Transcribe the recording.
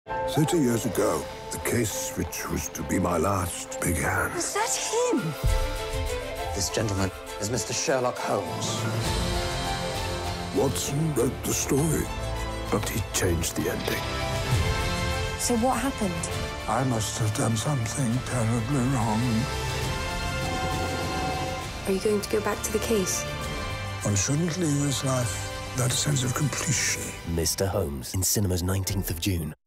30 years ago, the case which was to be my last began. Was that him? This gentleman is Mr. Sherlock Holmes. Watson wrote the story, but he changed the ending. So what happened? I must have done something terribly wrong. Are you going to go back to the case? One shouldn't leave this life without a sense of completion. Mr. Holmes, in cinemas 19th of June.